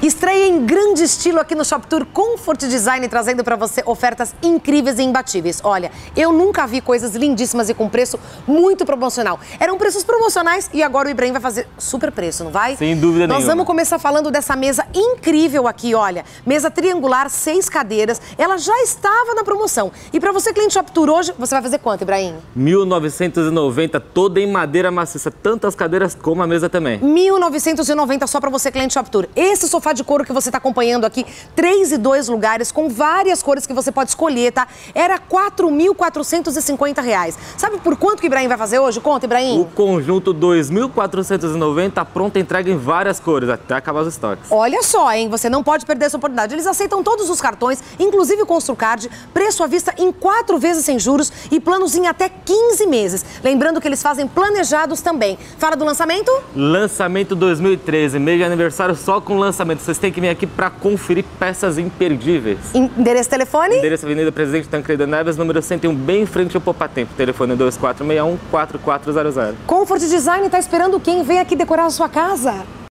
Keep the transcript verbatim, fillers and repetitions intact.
Estreia em grande estilo aqui no Shoptour Comfort Design, trazendo para você ofertas incríveis e imbatíveis. Olha, eu nunca vi coisas lindíssimas e com preço muito promocional. Eram preços promocionais e agora o Ibrahim vai fazer super preço, não vai? Sem dúvida nenhuma. Nós vamos começar falando dessa mesa incrível aqui, olha. Mesa triangular, seis cadeiras. Ela já estava na promoção. E para você, cliente Shoptour, hoje, você vai fazer quanto, Ibrahim? mil novecentos e noventa, toda em madeira maciça, tanto as cadeiras como a mesa também. mil novecentos e noventa só para você, cliente Shoptour. Esse sofá de couro que você está acompanhando aqui, três e dois lugares, com várias cores que você pode escolher, tá? Era quatro mil quatrocentos e cinquenta reais. Sabe por quanto que o Ibrahim vai fazer hoje? Conta, Ibrahim. O conjunto dois mil quatrocentos e noventa, pronta entrega em várias cores, até acabar os estoques. Olha só, hein? Você não pode perder essa oportunidade. Eles aceitam todos os cartões, inclusive o Construcard, preço à vista em quatro vezes sem juros e planos em até quinze meses. Lembrando que eles fazem planejados também. Fala do lançamento? Lançamento dois mil e treze, mês de aniversário só com lançamento. Vocês têm que vir aqui para conferir peças imperdíveis. Endereço, telefone? Endereço Avenida Presidente Tancredo Neves, número cento e um, bem em frente ao Poupatempo. Telefone dois quatro seis um, quatro quatro zero zero. Comfort Design está esperando quem? Vem aqui decorar a sua casa.